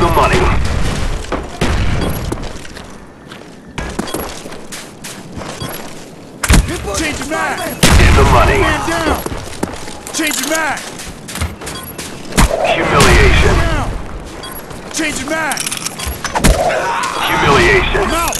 the money. Change your mag! In the money. Man down! Change your mag! Humiliation. Down! Change your mag! Humiliation. I'm out!